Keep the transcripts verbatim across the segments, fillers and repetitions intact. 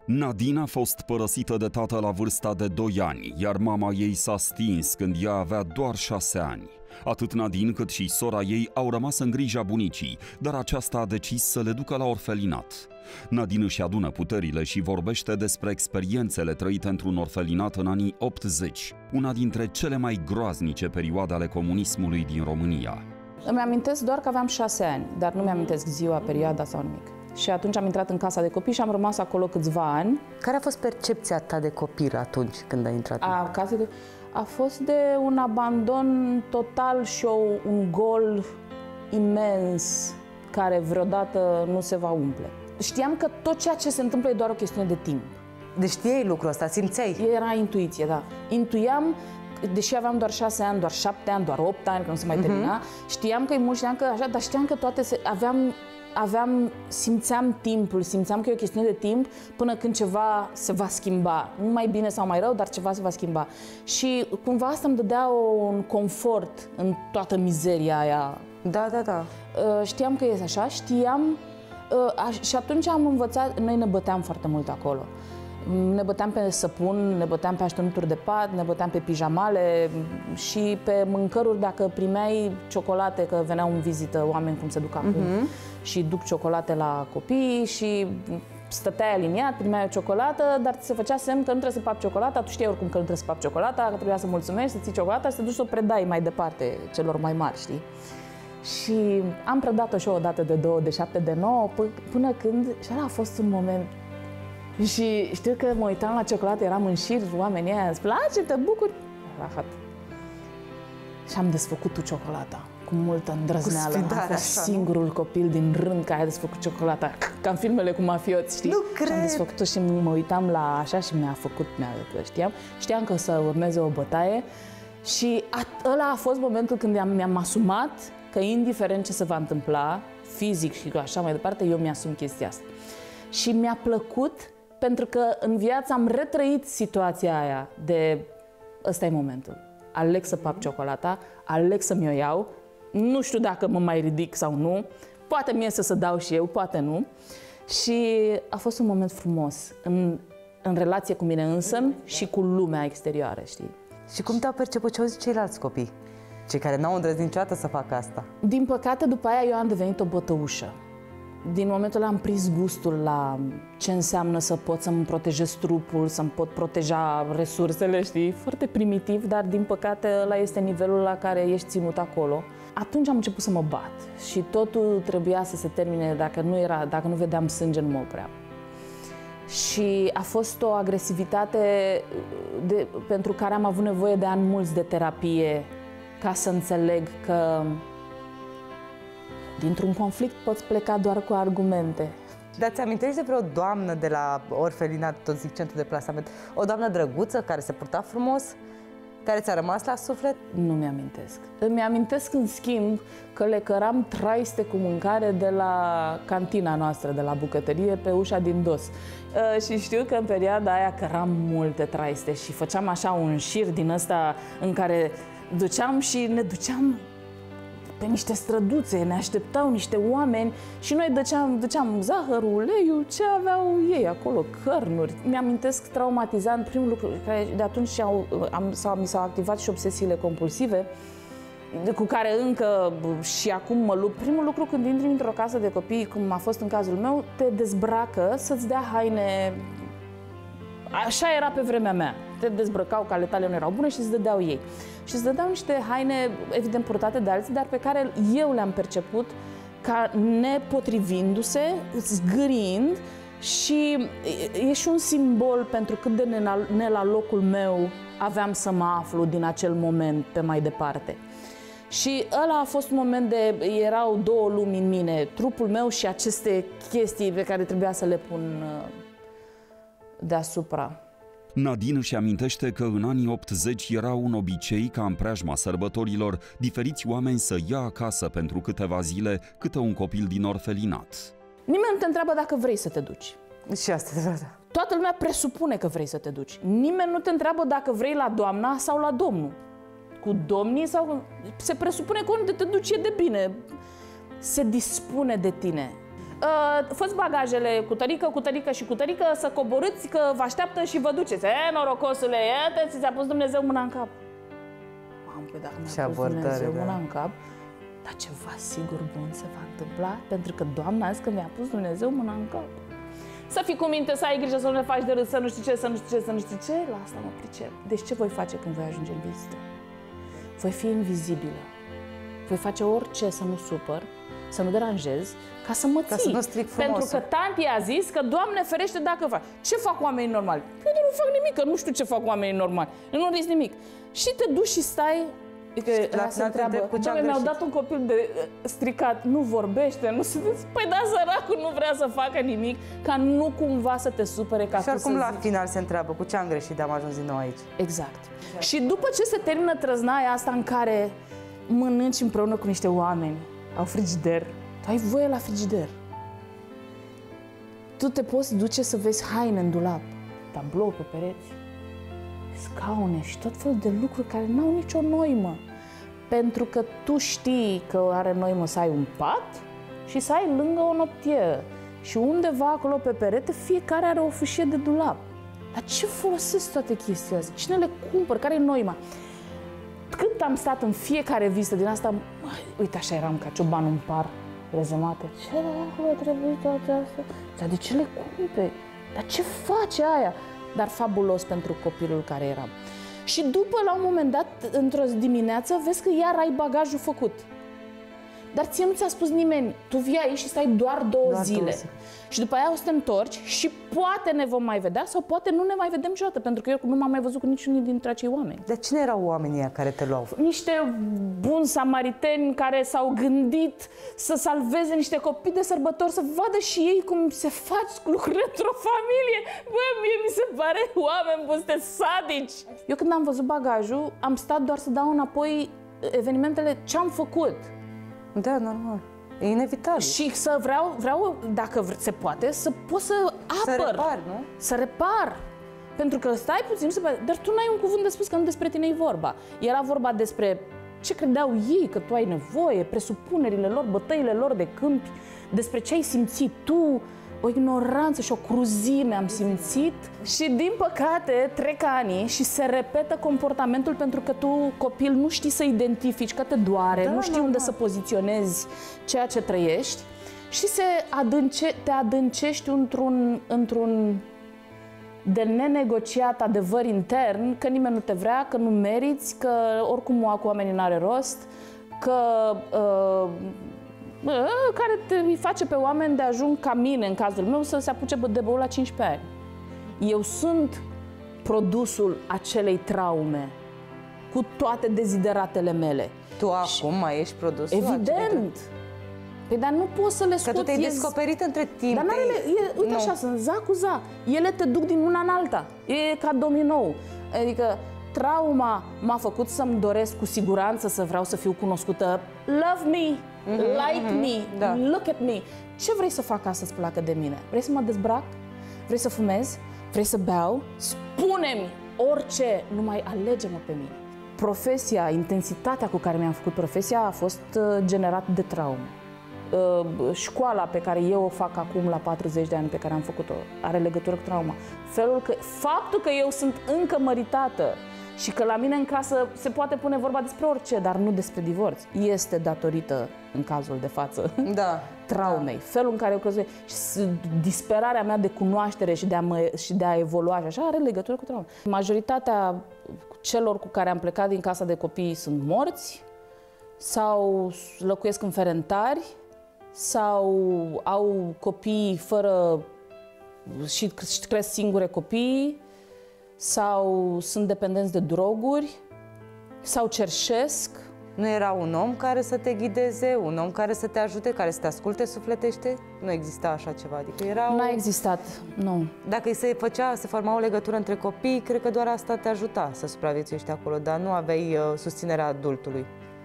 Nadine a fost părăsită de tată la vârsta de doi ani, iar mama ei s-a stins când ea avea doar șase ani. Atât Nadine cât și sora ei au rămas în grija bunicii, dar aceasta a decis să le ducă la orfelinat. Nadine își adună puterile și vorbește despre experiențele trăite într-un orfelinat în anii optzeci, una dintre cele mai groaznice perioade ale comunismului din România. Îmi amintesc doar că aveam șase ani, dar nu mi-amintesc ziua, perioada sau nimic. Și atunci am intrat în casa de copii și am rămas acolo câțiva ani. Care a fost percepția ta de copil atunci când ai intrat? A, casa de... a fost de un abandon total și o, un gol imens care vreodată nu se va umple. Știam că tot ceea ce se întâmplă e doar o chestiune de timp. Deci știai lucrul ăsta, simțeai? Era intuiție, da. Intuiam, deși aveam doar șase ani, doar șapte ani, doar opt ani, că nu se mai uh-huh. termina, știam că e mult, știam că așa, dar știam că toate se... aveam... Aveam, simțeam timpul, simțeam că e o chestiune de timp până când ceva se va schimba. Nu mai bine sau mai rău, dar ceva se va schimba. Și cumva asta îmi dădea un confort în toată mizeria aia. Da, da, da. Știam că e așa, știam și atunci am învățat, noi ne băteam foarte mult acolo. Ne băteam pe săpun, ne băteam pe așternuturi de pat, ne băteam pe pijamale și pe mâncăruri dacă primeai ciocolate, că veneau în vizită oameni cum se duc acum uh-huh. și duc ciocolate la copii și stăteai aliniat, primeai o ciocolată, dar ți se făcea semn că nu trebuie să papi ciocolata, tu știai oricum că nu trebuie să papi ciocolata, că trebuia să mulțumești, să ții ciocolata și să te duci să o predai mai departe celor mai mari, știi? Și am predat-o și eu o dată de două, de șapte, de nouă, până când, și ăla a fost un moment. Și știu că mă uitam la ciocolată, eram în șir, oamenii aia, îți place, te bucuri? Rahat. Și am desfăcut tu ciocolata, cu multă îndrăzneală. Am fost așa, singurul nu? copil din rând care a desfăcut ciocolata, ca în filmele cu mafioți, știi? Nu cred! Și am desfăcut-o și mă uitam la așa și mi-a făcut, mi-a, știam, știam că o să urmeze o bătaie. Și a, ăla a fost momentul când mi-am asumat că indiferent ce se va întâmpla, fizic și așa mai departe, eu mi-asum chestia asta. Și mi-a plăcut pentru că în viață am retrăit situația aia de ăsta e momentul. Aleg să pap ciocolata, aleg să mi-o iau, nu știu dacă mă mai ridic sau nu, poate mie să, să dau și eu, poate nu. Și a fost un moment frumos în, în relație cu mine însămi și cu lumea exterioară, știi? Și cum te-au perceput, ce au zis ceilalți copii? Cei care n-au îndrăznit niciodată să facă asta? Din păcate, după aia eu am devenit o bătăușă. Din momentul ăla am prins gustul la ce înseamnă să pot să-mi protejez trupul, să-mi pot proteja resursele, știi? Foarte primitiv, dar din păcate ăla este nivelul la care ești ținut acolo. Atunci am început să mă bat și totul trebuia să se termine, dacă nu, era, dacă nu vedeam sânge, nu mă opream. Și a fost o agresivitate de, pentru care am avut nevoie de ani mulți de terapie ca să înțeleg că dintr-un conflict poți pleca doar cu argumente. Dar ți-amintești de vreo doamnă de la orfelinat, tot zic centru de plasament, o doamnă drăguță care se purta frumos, care ți-a rămas la suflet? Nu mi-amintesc. Îmi amintesc, în schimb, că le căram traiste cu mâncare de la cantina noastră, de la bucătărie, pe ușa din dos. Uh, și știu că în perioada aia căram multe traiste și făceam așa un șir din ăsta în care duceam și ne duceam pe niște străduțe, ne așteptau niște oameni și noi duceam, duceam zahărul, uleiul, ce aveau ei acolo, cărnuri. Mi-amintesc traumatizant, primul lucru, care de atunci au, am, sau, mi s-au activat și obsesiile compulsive, cu care încă și acum mă lupt. Primul lucru, când intri într-o casă de copii, cum a fost în cazul meu, te dezbracă să-ți dea haine. Așa era pe vremea mea. Te dezbrăcau, că ale tale nu erau bune și îți dădeau ei. Și îți dădeau niște haine, evident, purtate de alții, dar pe care eu le-am perceput ca nepotrivindu-se, zgâriind, și e și un simbol pentru cât de ne la locul meu aveam să mă aflu din acel moment pe mai departe. Și ăla a fost un moment de, erau două lumi în mine, trupul meu și aceste chestii pe care trebuia să le pun deasupra. Nadine își amintește că în anii optzeci era un obicei ca în preajma sărbătorilor diferiți oameni să ia acasă pentru câteva zile câte un copil din orfelinat. Nimeni nu te întreabă dacă vrei să te duci. Și asta, da, da. Toată lumea presupune că vrei să te duci. Nimeni nu te întreabă dacă vrei la doamna sau la domnul. Cu domnii sau... Se presupune că unde te duci e de bine. Se dispune de tine. uh, fă-ți bagajele cu tărică, cu tărică și cu tărică, să coborâți, că vă așteaptă și vă duceți. E, norocosule, iată, ți-a pus Dumnezeu mâna în cap. Mamă, păi dacă mi-a pus Dumnezeu mâna în cap, dar ceva sigur bun se va întâmpla, pentru că Doamna a zis că mi-a pus Dumnezeu mâna în cap. Să fii cu minte, să ai grijă, să nu ne faci de râs, să nu știu ce, să nu știu ce, să nu știu ce, la asta mă pricep. Deci ce voi face când voi ajunge în vizită? Voi fi invizibilă. Voi face orice să nu supăr, să nu deranjez, ca să mă ții. Ca să nu stric frumosul. Pentru că tanti a zis că, Doamne ferește dacă fac. Ce fac oamenii normali? Eu nu fac nimic, că nu știu ce fac oamenii normali. Eu nu risc nimic. Și te duci și stai. Adică la se întreabă, Doamne, mi-au dat un copil de uh, stricat, nu vorbește, nu se... Păi da, săracul nu vrea să facă nimic, ca nu cumva să te supere, ca și oricum la zici. final se întreabă, cu ce am greșit de am ajuns din nou aici. Exact. exact. Și după ce se termină trăznaia asta în care mănânci împreună cu niște oameni, au frigider, tu ai voie la frigider. Tu te poți duce să vezi haine în dulap, tablou pe pereți, scaune și tot felul de lucruri care n-au nicio noimă. Pentru că tu știi că are noimă să ai un pat și să ai lângă o noptieră. Și undeva acolo pe perete fiecare are o fâșie de dulap. Dar ce folosesc toate chestiile astea? Cine le cumpăr? Care e noima? Cât am stat în fiecare vizită din asta, uite așa eram ca ciobanul în par, rezemate. Ce acolo trebuie toate astea? Dar de ce le cumperi? Dar ce face aia? Dar fabulos pentru copilul care era. Și după, la un moment dat, într-o dimineață, vezi că iar ai bagajul făcut. Dar ție nu ți-a spus nimeni, tu vii aici și stai doar două doar zile. două. Și după aia o să te întorci și poate ne vom mai vedea sau poate nu ne mai vedem niciodată, pentru că eu nu m-am mai văzut cu niciunul dintre acei oameni. Dar cine erau oamenii ăia care te luau? Niște buni samariteni care s-au gândit să salveze niște copii de sărbători, să vadă și ei cum se faci lucruri într-o familie. Bă, mie mi se pare oameni buni, sunteți sadici. Eu când am văzut bagajul, am stat doar să dau înapoi evenimentele ce am făcut. Da, normal. E inevitabil. Și să vreau, vreau, dacă se poate, să pot să apăr. Să repar, nu? Să repar. Pentru că stai puțin, dar tu n-ai un cuvânt de spus, că nu despre tine e vorba. Era vorba despre ce credeau ei că tu ai nevoie, presupunerile lor, bătăile lor de câmpi, despre ce ai simțit tu, o ignoranță și o cruzime am simțit. Și din păcate trec ani și se repetă comportamentul pentru că tu, copil, nu știi să identifici, că te doare, da, nu știi da, unde da. să poziționezi ceea ce trăiești și se adânce, te adâncești într-un, într-un de nenegociat adevăr intern, că nimeni nu te vrea, că nu meriți, că oricum cu oamenii n-are rost, că uh, care te, îi face pe oameni de ajung ca mine, în cazul meu, să se apuce de băut la cincisprezece ani. Eu sunt produsul acelei traume, cu toate dezideratele mele. Tu acum mai ești produsul? Evident! Păi, dar nu poți să le scoți. Că tu te-ai descoperit între timp. Dar n-are, e, uite nu. Așa, sunt za cu za. Ele te duc din una în alta. E ca dominou. Adică trauma m-a făcut să-mi doresc cu siguranță să vreau să fiu cunoscută. Love me, mm-hmm, like mm-hmm, me, da. Look at me. Ce vrei să fac ca să-ți placă de mine? Vrei să mă dezbrac? Vrei să fumez? Vrei să beau? Spune-mi orice, numai alege-mă pe mine. Profesia, intensitatea cu care mi-am făcut profesia a fost generată de traumă. Școala pe care eu o fac acum la patruzeci de ani, pe care am făcut-o, are legătură cu trauma. Felul că, faptul că eu sunt încă măritată și că la mine în casă se poate pune vorba despre orice, dar nu despre divorț, este datorită, în cazul de față, da, traumei. Da. Felul în care eu crezut și disperarea mea de cunoaștere și de, a mă, și de a evolua și așa are legătură cu trauma. Majoritatea celor cu care am plecat din casa de copii sunt morți sau locuiesc în ferentari sau au copii fără și cresc singure copii sau sunt dependenți de droguri sau cerșesc. Nu era un om care să te ghideze, un om care să te ajute, care să te asculte sufletește? Nu exista așa ceva, adică era N-a o... existat, nu. Dacă se făcea, se forma o legătură între copii, cred că doar asta te ajuta să supraviețuiești acolo, dar nu aveai uh, susținerea adultului.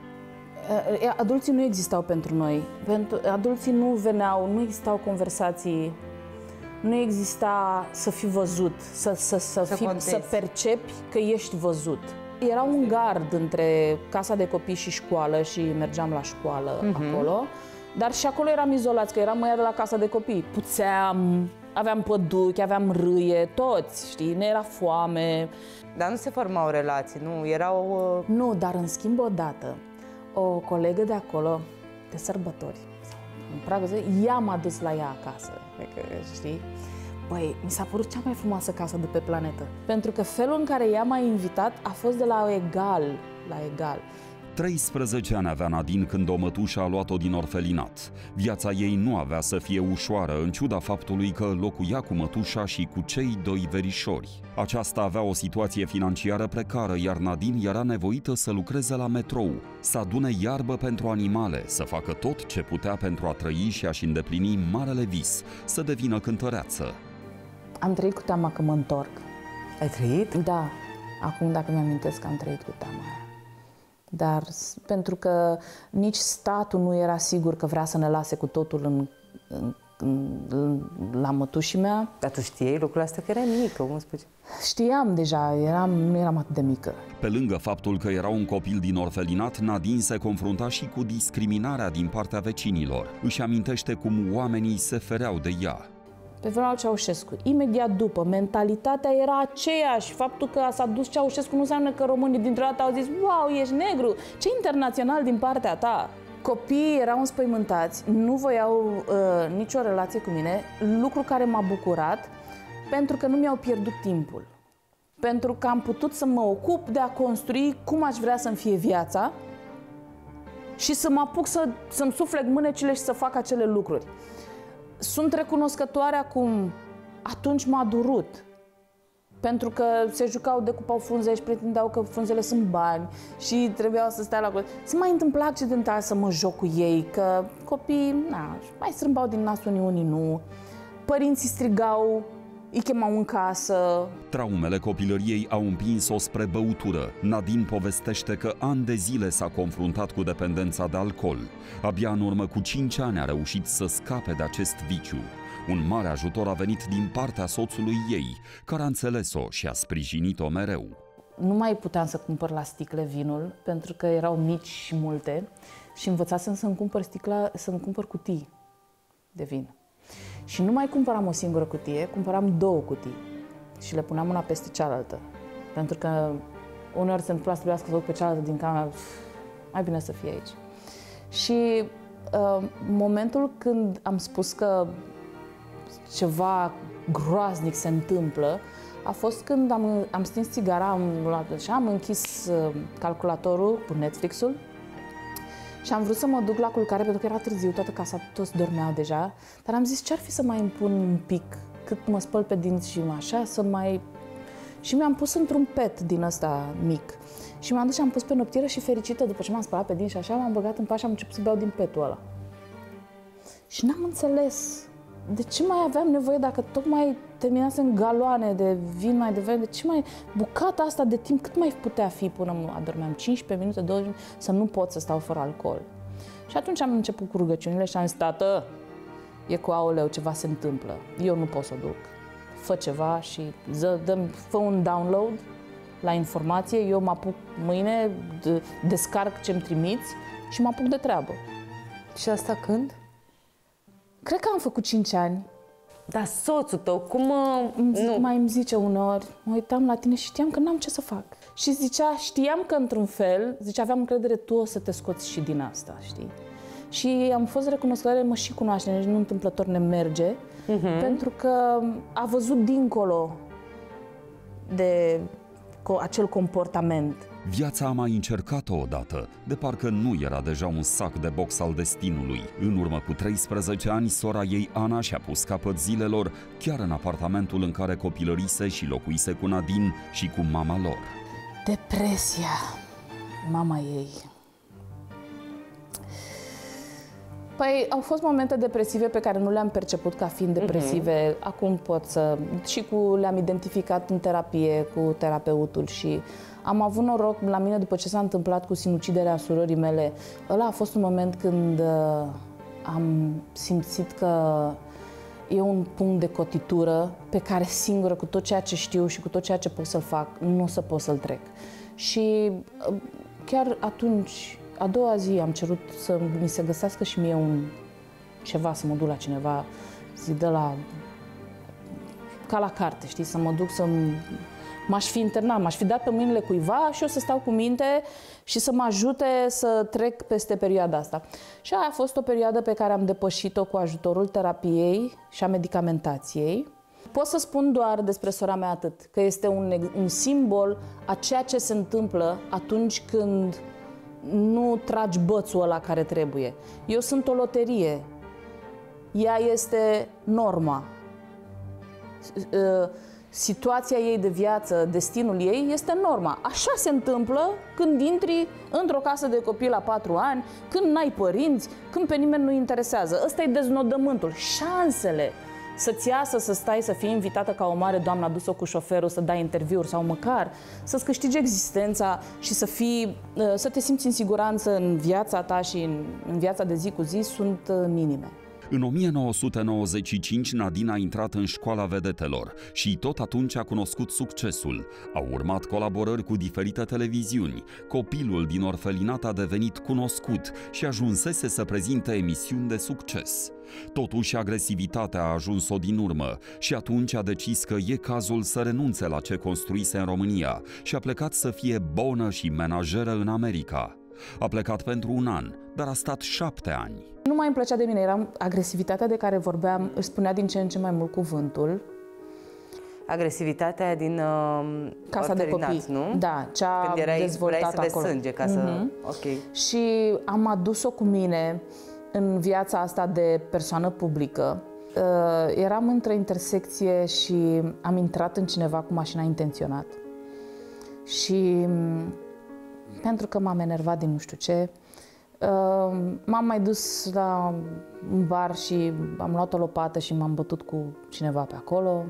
Adulții nu existau pentru noi. Pentru, adulții nu veneau, nu existau conversații, nu exista să fii văzut, să, să, să, să, fii, să percepi că ești văzut. Era un gard între casa de copii și școală și mergeam la școală uh-huh. acolo. Dar și acolo eram izolați, că eram ăia de la casa de copii. Puțeam, aveam păduchi, aveam râie, toți, știi, ne era foame. Dar nu se formau relații, nu? Erau... Uh... Nu, dar în schimb odată, o colegă de acolo, de sărbători, în pragul zilei, ea m-a dus la ea acasă, că, știi? Băi, mi s-a părut cea mai frumoasă casă de pe planetă. Pentru că felul în care ea m-a invitat a fost de la egal la egal. treisprezece ani avea Nadine când o mătușă a luat-o din orfelinat. Viața ei nu avea să fie ușoară, în ciuda faptului că locuia cu mătușa și cu cei doi verișori. Aceasta avea o situație financiară precară, iar Nadine era nevoită să lucreze la metrou, să adune iarbă pentru animale, să facă tot ce putea pentru a trăi și a-și îndeplini marele vis, să devină cântăreață. Am trăit cu teama că mă întorc. Ai trăit? Da. Acum, dacă mi-amintesc, am trăit cu teama aia. Dar pentru că nici statul nu era sigur că vrea să ne lase cu totul în, în, în, la mătușii mea. Dar tu știai lucrul ăsta, că erai mică, unsprezece. Știam deja, eram, nu eram atât de mică. Pe lângă faptul că era un copil din orfelinat, Nadine se confrunta și cu discriminarea din partea vecinilor. Își amintește cum oamenii se fereau de ea. Pe vremea lui Ceaușescu, imediat după, mentalitatea era aceeași. Faptul că s-a dus Ceaușescu nu înseamnă că românii dintr-o dată au zis wow, ești negru, ce internațional din partea ta. Copiii erau înspăimântați, nu voiau uh, nicio relație cu mine, lucru care m-a bucurat pentru că nu mi-au pierdut timpul. Pentru că am putut să mă ocup de a construi cum aș vrea să-mi fie viața și să mă apuc să, să-mi sufleg mânecile și să fac acele lucruri. Sunt recunoscătoare acum, atunci m-a durut, pentru că se jucau de cupau frunze și pretindeau că frunzele sunt bani și trebuiau să stea la... Se mai întâmpla accidental să mă joc cu ei, că copiii, na, mai strâmbau din nas unii, unii nu, părinții strigau, îi chemau în casă. Traumele copilăriei au împins-o spre băutură. Nadine povestește că ani de zile s-a confruntat cu dependența de alcool. Abia în urmă cu cinci ani a reușit să scape de acest viciu. Un mare ajutor a venit din partea soțului ei, care a înțeles-o și a sprijinit-o mereu. Nu mai puteam să cumpăr la sticle vinul, pentru că erau mici și multe, și învățasem să-mi cumpăr, sticla, să-mi cumpăr cutii de vin. Și nu mai cumpăram o singură cutie, cumpăram două cutii și le puneam una peste cealaltă. Pentru că uneori se întâmpla să trebuiască să duc pe cealaltă din camera, mai bine să fie aici. Și uh, momentul când am spus că ceva groaznic se întâmplă, a fost când am, am stins țigara, am luat și am închis uh, calculatorul cu Netflix-ul și am vrut să mă duc la culcare pentru că era târziu, toată casa, toți dormeau deja, dar am zis ce-ar fi să mai îmi pun un pic, cât mă spăl pe dinți și așa, să mai... Și mi-am pus într-un pet din ăsta mic și m-am dus și am pus pe noptieră și fericită, după ce m-am spălat pe dinți și așa, m-am băgat în pat și am început să beau din petul ăla. Și n-am înțeles de ce mai aveam nevoie dacă tocmai terminasem galoane de vin mai devreme, de ce mai bucata asta de timp, cât mai putea fi până adormeam cincisprezece minute, douăzeci minute, să nu pot să stau fără alcool. Și atunci am început cu rugăciunile și am zis, tată, e cu aoleu, ceva se întâmplă, eu nu pot să o duc. Fă ceva și ză, dă, fă un download la informație, eu mă apuc mâine, descarc ce-mi trimiți și mă apuc de treabă. Și asta când? Cred că am făcut cinci ani. Dar soțul tău, cum... Nu. Mai îmi zice uneori, mă uitam la tine și știam că n-am ce să fac. Și zicea, știam că într-un fel, zice, aveam încredere, tu o să te scoți și din asta, știi? Și am fost recunoscătoare, mă și cunoaște, deci nu întâmplător ne merge, uh-huh. pentru că a văzut dincolo de acel comportament. Viața a mai încercat-o odată, de parcă nu era deja un sac de box al destinului. În urmă cu treisprezece ani, sora ei, Ana, și-a pus capăt zilelor chiar în apartamentul în care copilărise și locuise cu Nadine și cu mama lor. Depresia, mama ei. Păi, au fost momente depresive pe care nu le-am perceput ca fiind depresive. Uh-huh. Acum pot să... Și cu le-am identificat în terapie cu terapeutul și am avut noroc la mine după ce s-a întâmplat cu sinuciderea surorii mele. Ăla a fost un moment când uh, am simțit că e un punct de cotitură pe care singură, cu tot ceea ce știu și cu tot ceea ce pot să-l fac, nu o să pot să-l trec. Și uh, chiar atunci a doua zi am cerut să mi se găsească și mie un ceva, să mă duc la cineva, zi de la ca la carte, știi, să mă duc să m-aș fi internat, m-aș fi dat pe mâinile cuiva și eu să stau cu minte și să mă ajute să trec peste perioada asta. Și aia a fost o perioadă pe care am depășit-o cu ajutorul terapiei și a medicamentației. Pot să spun doar despre sora mea atât, că este un, un simbol a ceea ce se întâmplă atunci când nu tragi bățul ăla care trebuie. Eu sunt o loterie. Ea este norma. Situația ei de viață, destinul ei este norma. Așa se întâmplă când intri într-o casă de copii la patru ani, când n-ai părinți, când pe nimeni nu interesează. Ăsta e deznodământul. Șansele să-ți iasă, să stai, să fii invitată ca o mare doamnă, adus-o cu șoferul, să dai interviuri sau măcar să-ți câștigi existența și să, fii, să te simți în siguranță în viața ta și în, în viața de zi cu zi sunt minime. În o mie nouă sute nouăzeci și cinci, Nadine a intrat în școala vedetelor și tot atunci a cunoscut succesul. Au urmat colaborări cu diferite televiziuni. Copilul din orfelinat a devenit cunoscut și ajunsese să prezinte emisiuni de succes. Totuși, agresivitatea a ajuns-o din urmă și atunci a decis că e cazul să renunțe la ce construise în România și a plecat să fie bonă și menajeră în America. A plecat pentru un an, dar a stat șapte ani. Nu mai îmi plăcea de mine, era agresivitatea de care vorbeam, își spunea din ce în ce mai mult cuvântul. Agresivitatea din uh, casa de copii, nu? Da, cea când erai, dezvoltată vrei să acolo. vezi sânge ca să... Mm-hmm. Okay. Și am adus-o cu mine în viața asta de persoană publică. Uh, eram într-o intersecție și am intrat în cineva cu mașina intenționat. Și pentru că m-am enervat din nu știu ce, m-am mai dus la un bar și am luat o lopată și m-am bătut cu cineva pe acolo.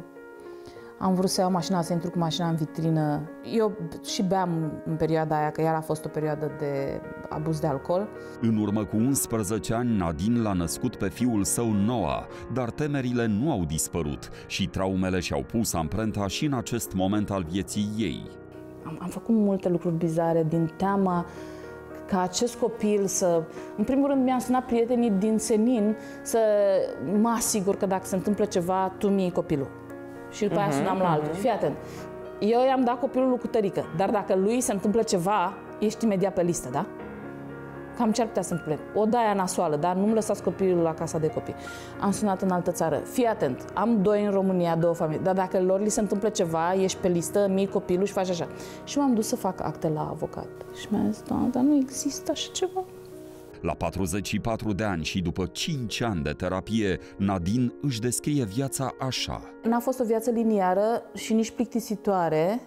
Am vrut să iau mașina, să intru cu mașina în vitrină. Eu și beam în perioada aia, că iar a fost o perioadă de abuz de alcool. În urmă cu unsprezece ani, Nadine l-a născut pe fiul său Noah, dar temerile nu au dispărut și traumele și-au pus amprenta și în acest moment al vieții ei. Am, am făcut multe lucruri bizare din teama ca acest copil să... În primul rând mi-am sunat prietenii din senin să mă asigur că dacă se întâmplă ceva, tu mi-ai copilul. Și după aia uh-huh, sunam la uh-huh. altul. Fii atent. Eu i-am dat copilul lui Cutărică, dar dacă lui se întâmplă ceva, ești imediat pe listă, da? Cam ce ar putea să întâmple? O daia nasoală, dar nu-mi lăsați copilul la casa de copii. Am sunat în altă țară. Fii atent, am doi în România, două familii, dar dacă lor li se întâmplă ceva, ești pe listă, mi-i copilul și faci așa. Și m-am dus să fac acte la avocat. Și mi-a zis, da, dar nu există așa ceva. La patruzeci și patru de ani și după cinci ani de terapie, Nadine își descrie viața așa. N-a fost o viață liniară și nici plictisitoare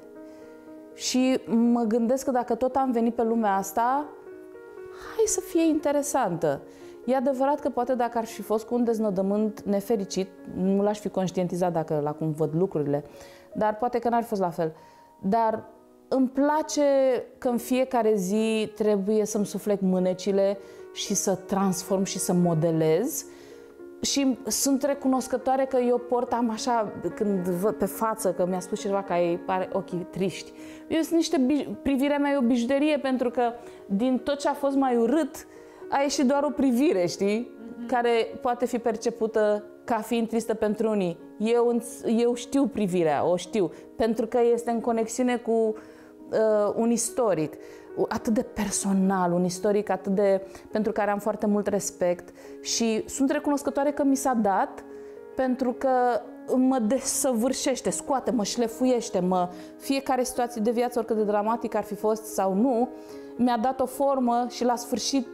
și mă gândesc că dacă tot am venit pe lumea asta, hai să fie interesantă. E adevărat că poate dacă ar fi fost cu un deznodământ nefericit, nu l-aș fi conștientizat dacă la cum văd lucrurile, dar poate că n-ar fi fost la fel. Dar îmi place că în fiecare zi trebuie să-mi suflec mânecile și să transform și să modelez. Și sunt recunoscătoare că eu port, am așa, când văd pe față, că mi-a spus cineva că ai pare ochii triști. Eu sunt niște, privirea mea e o bijuterie, pentru că din tot ce a fost mai urât, a ieșit doar o privire, știi? Mm-hmm. Care poate fi percepută ca fiind tristă pentru unii. Eu, eu știu privirea, o știu, pentru că este în conexiune cu uh, un istoric atât de personal, un istoric atât de, pentru care am foarte mult respect și sunt recunoscătoare că mi s-a dat, pentru că mă desăvârșește, scoate, mă șlefuiește, mă, fiecare situație de viață, oricât de dramatic ar fi fost sau nu, mi-a dat o formă și la sfârșit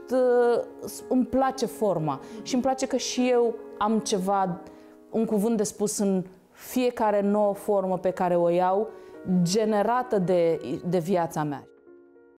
îmi place forma și îmi place că și eu am ceva, un cuvânt de spus în fiecare nouă formă pe care o iau, generată de, de viața mea.